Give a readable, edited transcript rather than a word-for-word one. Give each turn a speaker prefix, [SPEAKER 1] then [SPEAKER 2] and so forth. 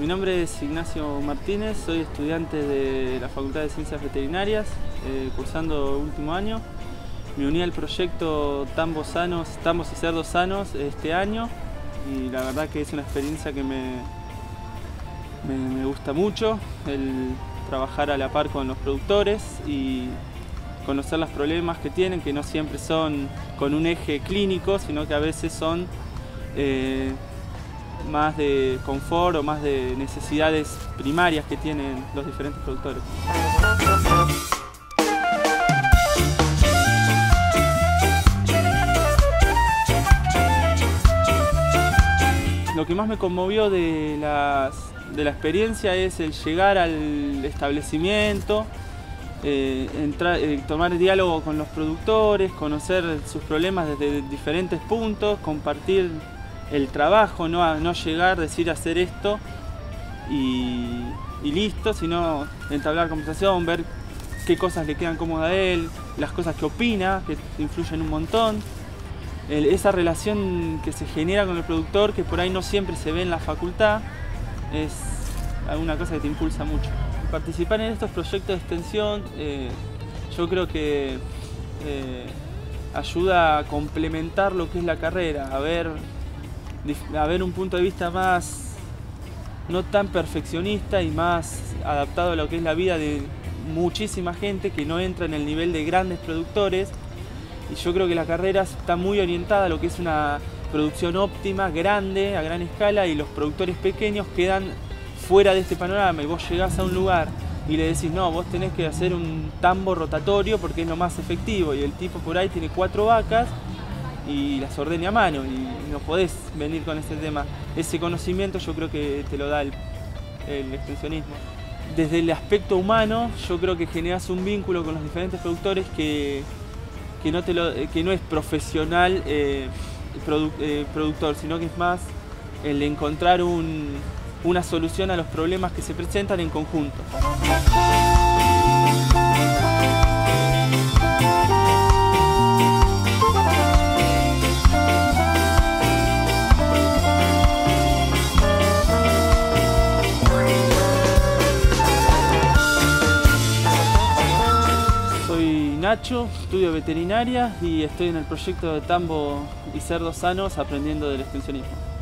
[SPEAKER 1] nombre es Ignacio Martínez, soy estudiante de la Facultad de Ciencias Veterinarias, cursando último año. Me uní al proyecto Tambos y Cerdos Sanos este año y la verdad que es una experiencia que me gusta mucho, el trabajar a la par con los productores y conocer los problemas que tienen, que no siempre son con un eje clínico, sino que a veces son más de confort o más de necesidades primarias que tienen los diferentes productores. Lo que más me conmovió de la experiencia es el llegar al establecimiento, tomar diálogo con los productores, conocer sus problemas desde diferentes puntos, compartir el trabajo, no llegar, decir hacer esto y listo, sino entablar conversación, ver qué cosas le quedan cómodas a él, las cosas que opina, que influyen un montón. Esa relación que se genera con el productor, que por ahí no siempre se ve en la facultad, es alguna cosa que te impulsa mucho. Participar en estos proyectos de extensión yo creo que ayuda a complementar lo que es la carrera, a ver un punto de vista más, no tan perfeccionista y más adaptado a lo que es la vida de muchísima gente que no entra en el nivel de grandes productores. Y yo creo que la carrera está muy orientada a lo que es una producción óptima, grande, a gran escala, y los productores pequeños quedan fuera de este panorama. Y vos llegás a un lugar y le decís, no, vos tenés que hacer un tambo rotatorio porque es lo más efectivo. Y el tipo por ahí tiene 4 vacas y las ordena a mano y no podés venir con ese tema. Ese conocimiento yo creo que te lo da el extensionismo. Desde el aspecto humano yo creo que generás un vínculo con los diferentes productores que no es profesional productor, sino que es más el encontrar una solución a los problemas que se presentan en conjunto. Nacho, estudio veterinaria y estoy en el proyecto de Tambo y Cerdos Sanos aprendiendo del extensionismo.